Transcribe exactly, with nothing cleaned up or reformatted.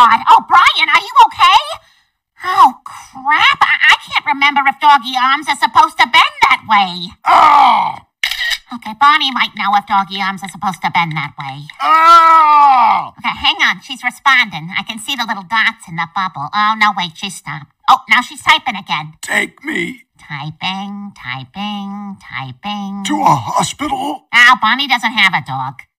God. Oh, Brian, are you okay? Oh, crap. I, I can't remember if doggy arms are supposed to bend that way. Oh! Okay, Bonnie might know if doggy arms are supposed to bend that way. Oh! Okay, hang on. She's responding. I can see the little dots in the bubble. Oh, no, wait, she stopped. Oh, now she's typing again. Take me Typing, typing, typing. to a hospital. Oh, Bonnie doesn't have a dog.